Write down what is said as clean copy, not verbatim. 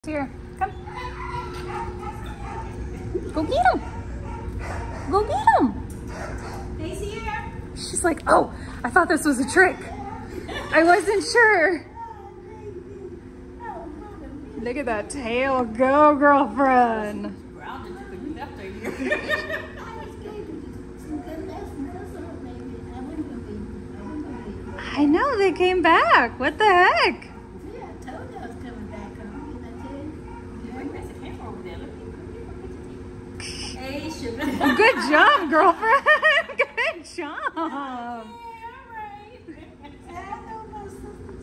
Here, come. Go get him. Go get him. He's here. She's like, oh, I thought this was a trick. I wasn't sure. Look at that tail go, girlfriend. I know, they came back. What the heck? Good job, girlfriend. Good job.